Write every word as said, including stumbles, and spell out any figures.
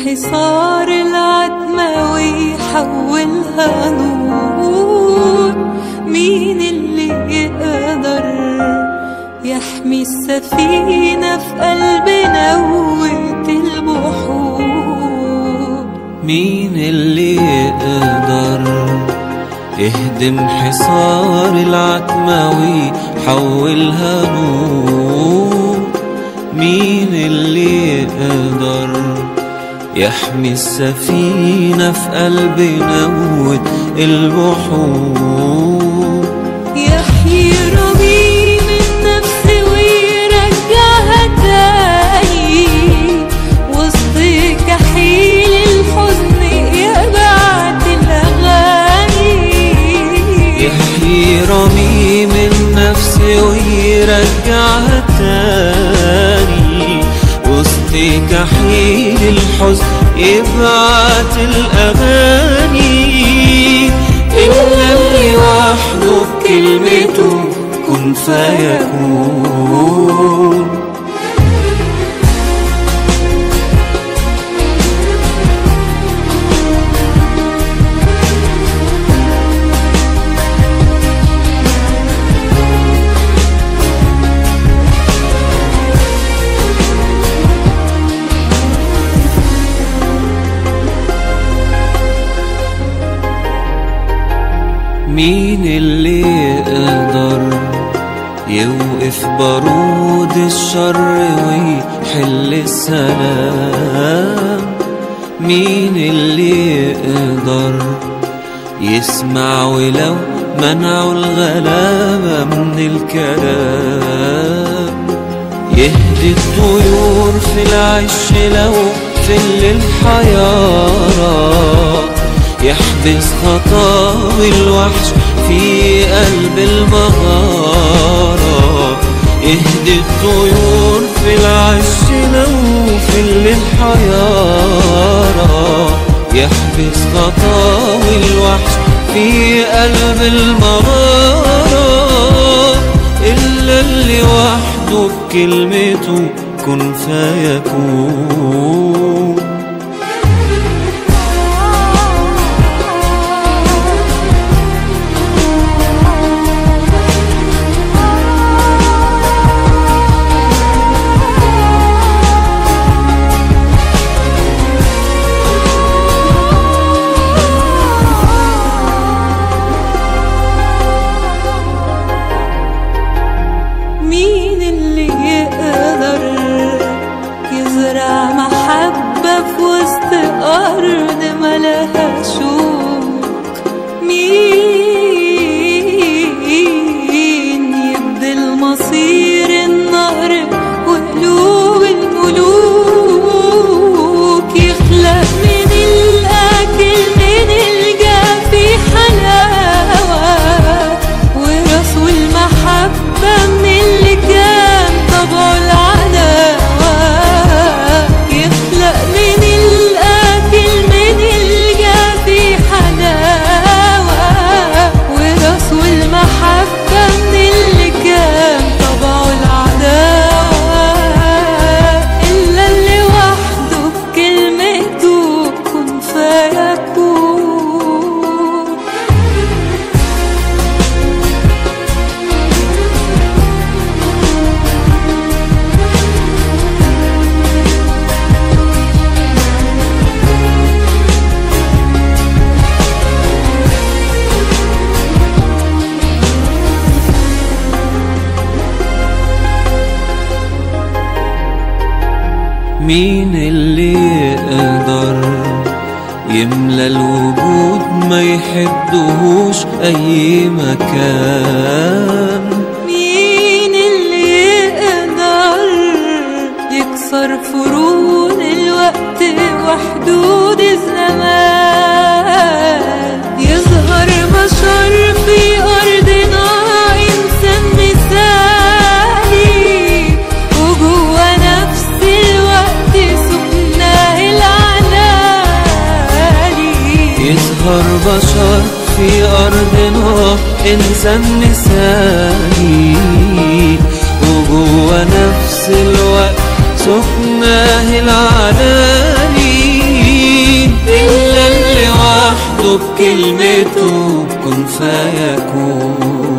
حصار العتمة ويحولها نور. مين اللي يقدر يحمي السفينة في قلب نوة البحور؟ مين اللي يقدر يهدم حصار العتمة ويحولها نور؟ مين اللي يقدر يحمي السفينة في قلب نوة البحور؟ يحيي رميم النفس ويرجعها تاني وسط كحيل الحزن يبعت الأغاني. يحيي رميم النفس ويرجعها تاني وسط كحيل الحزن يبعت الأغاني. إلا اللي وحده بكلمته كن فيكون. مين اللي يقدر يوقف بارود الشر ويحل السلام؟ مين اللي يقدر يسمع ولو منعوا الغلابة من الكلام؟ يهدي الطيور في العش لو في الليل حيارى، يحبس خطاوي الوحش في قلب المغارة. يهدي الطيور في العش لو في الليل حيارى، يحبس خطاوي الوحش في قلب المغارة. إلا اللي وحده بكلمته كن فيكون. مين اللي يقدر يزرع محبة في وسط أرض ملها شوك؟ مين يبدل مصير النهر وقلوب الملوك؟ يخلق من الأكل من الجافي حلاوة ورسول المحبة من اللي كان طبعه العداوة. يخلق من الأكل من الجافي حلاوة ورسول المحبة من اللي كان طبعه العداوة. إلا اللي وحده بكلمته كن فيكون. مين اللي يقدر يملى الوجود ما يحدهوش أي مكان؟ مين اللي يقدر يكسر فروق الوقت وحدود الزمان؟ يظهر بشر في أرضنا إنسان مثالي وجوه نفس الوقت سكناه العنالي. يظهر بشر في أرضنا إنسان مثالي وجوه نفس الوقت سكناه العلالي. إلا اللي وحده بكلمته كن فيكون.